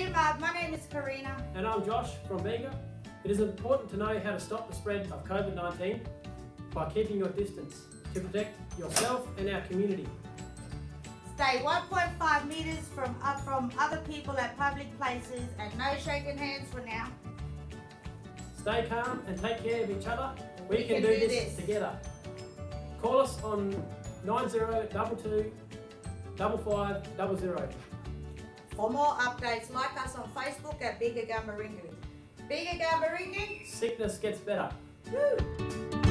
My name is Corrina. And I'm Josh from Bega. It is important to know how to stop the spread of COVID-19 by keeping your distance to protect yourself and our community. Stay 1.5 metres from other people at public places and no shaking hands for now. Stay calm and take care of each other. We can do this together. Call us on 9022 5500. For more updates, like us on Facebook at Bega Garnbirringu. Bega Garnbirringu. Sickness gets better. Woo!